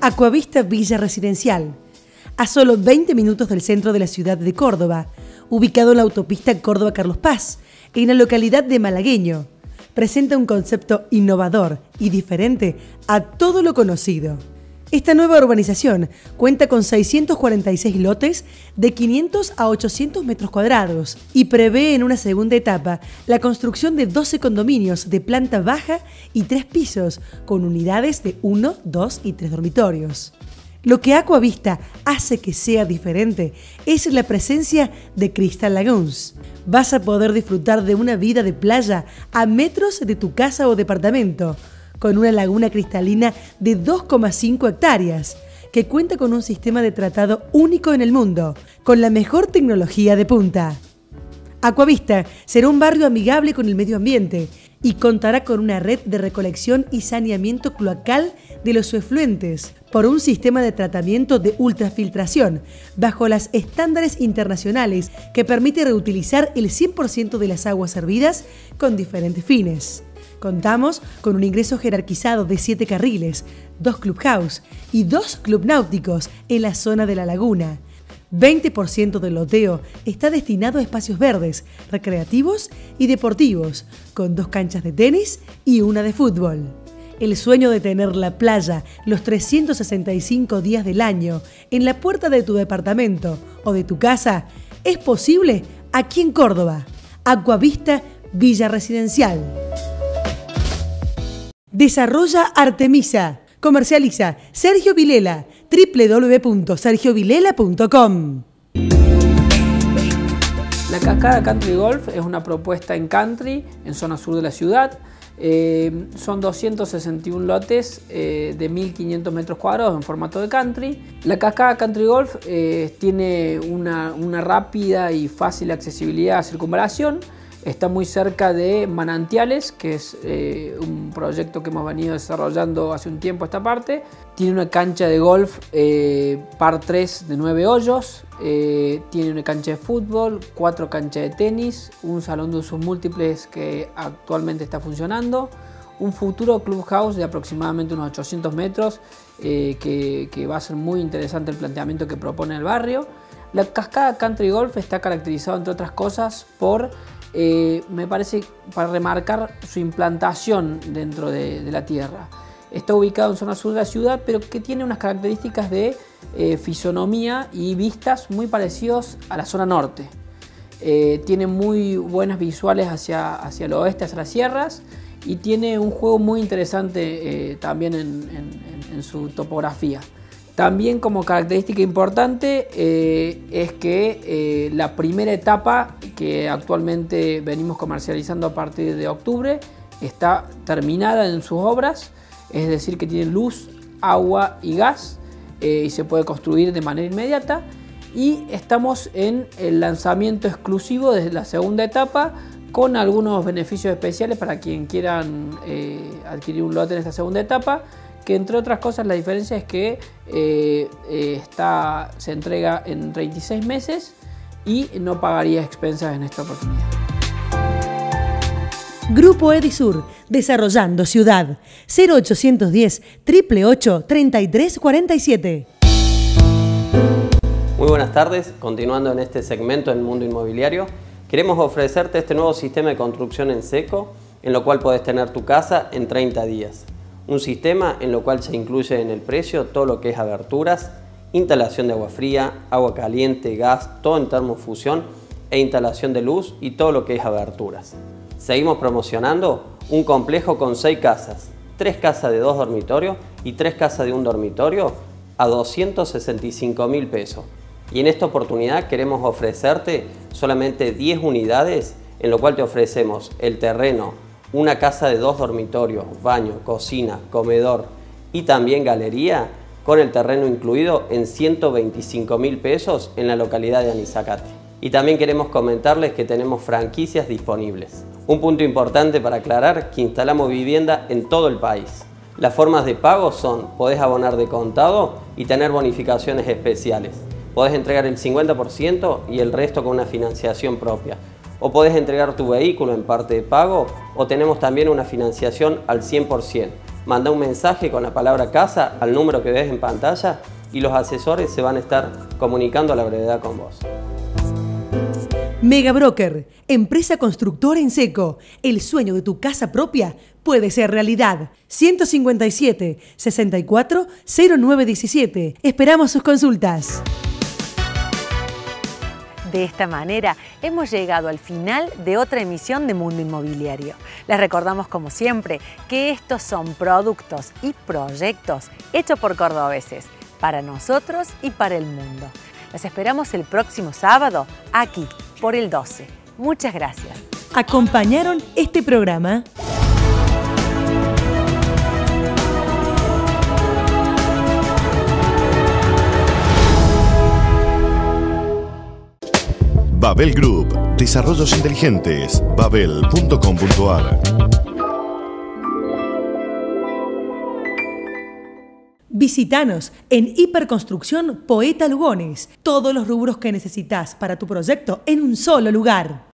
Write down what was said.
Aquavista Villa Residencial, a solo 20 minutos del centro de la ciudad de Córdoba, ubicado en la autopista Córdoba-Carlos Paz, en la localidad de Malagueño. Presenta un concepto innovador y diferente a todo lo conocido. Esta nueva urbanización cuenta con 646 lotes de 500 a 800 metros cuadrados y prevé en una segunda etapa la construcción de 12 condominios de planta baja y 3 pisos con unidades de 1, 2 y 3 dormitorios. Lo que Aquavista hace que sea diferente es la presencia de Crystal Lagoons. Vas a poder disfrutar de una vida de playa a metros de tu casa o departamento, con una laguna cristalina de 2,5 hectáreas, que cuenta con un sistema de tratado único en el mundo, con la mejor tecnología de punta. Aquavista será un barrio amigable con el medio ambiente y contará con una red de recolección y saneamiento cloacal de los efluentes por un sistema de tratamiento de ultrafiltración bajo los estándares internacionales que permite reutilizar el 100% de las aguas servidas con diferentes fines. Contamos con un ingreso jerarquizado de 7 carriles, 2 clubhouse y 2 club náuticos en la zona de la laguna. 20% del loteo está destinado a espacios verdes, recreativos y deportivos, con 2 canchas de tenis y una de fútbol. El sueño de tener la playa los 365 días del año en la puerta de tu departamento o de tu casa es posible aquí en Córdoba. Aquavista Villa Residencial. Desarrolla Artemisa. Comercializa Sergio Vilela. www.sergiovilela.com. La Cascada Country Golf es una propuesta en country, en zona sur de la ciudad. Son 261 lotes de 1.500 metros cuadrados en formato de country. La Cascada Country Golf tiene una rápida y fácil accesibilidad a circunvalación. Está muy cerca de Manantiales, que es un proyecto que hemos venido desarrollando hace un tiempo esta parte. Tiene una cancha de golf par 3 de 9 hoyos. Tiene una cancha de fútbol, 4 canchas de tenis, un salón de usos múltiples que actualmente está funcionando, un futuro clubhouse de aproximadamente unos 800 metros que va a ser muy interesante el planteamiento que propone el barrio. La Cascada Country Golf está caracterizada, entre otras cosas, por me parece, para remarcar su implantación dentro de la tierra. Está ubicado en zona sur de la ciudad, pero que tiene unas características de fisonomía y vistas muy parecidos a la zona norte. Tiene muy buenas visuales hacia el oeste, hacia las sierras, y tiene un juego muy interesante también en su topografía. También, como característica importante, es que la primera etapa, que actualmente venimos comercializando a partir de octubre, está terminada en sus obras, es decir, que tiene luz, agua y gas, y se puede construir de manera inmediata. Y estamos en el lanzamiento exclusivo de la segunda etapa, con algunos beneficios especiales para quien quieran adquirir un lote en esta segunda etapa, que entre otras cosas la diferencia es que se entrega en 36 meses y no pagaría expensas en esta oportunidad. Grupo Edisur, desarrollando ciudad. 0810 888 3347. Muy buenas tardes, continuando en este segmento del mundo inmobiliario, queremos ofrecerte este nuevo sistema de construcción en seco, en lo cual podés tener tu casa en 30 días. Un sistema en lo cual se incluye en el precio todo lo que es aberturas, instalación de agua fría, agua caliente, gas, todo en termofusión e instalación de luz y todo lo que es aberturas. Seguimos promocionando un complejo con 6 casas, 3 casas de 2 dormitorios y 3 casas de 1 dormitorio a 265.000 pesos. Y en esta oportunidad queremos ofrecerte solamente 10 unidades, en lo cual te ofrecemos el terreno, una casa de 2 dormitorios, baño, cocina, comedor y también galería, con el terreno incluido en 125.000 pesos en la localidad de Anizacate. Y también queremos comentarles que tenemos franquicias disponibles. Un punto importante para aclarar, que instalamos vivienda en todo el país. Las formas de pago son: podés abonar de contado y tener bonificaciones especiales. Podés entregar el 50% y el resto con una financiación propia. O podés entregar tu vehículo en parte de pago, o tenemos también una financiación al 100%. Manda un mensaje con la palabra casa al número que ves en pantalla y los asesores se van a estar comunicando a la brevedad con vos. Mega Broker, empresa constructora en seco. El sueño de tu casa propia puede ser realidad. 157 64 0917. Esperamos sus consultas. De esta manera hemos llegado al final de otra emisión de Mundo Inmobiliario. Les recordamos como siempre que estos son productos y proyectos hechos por cordobeses, para nosotros y para el mundo. Los esperamos el próximo sábado aquí por el 12. Muchas gracias. Acompañaron este programa Babel Group, desarrollos inteligentes, babel.com.ar. Visítanos en Hiperconstrucción Poeta Lugones. Todos los rubros que necesitas para tu proyecto en un solo lugar.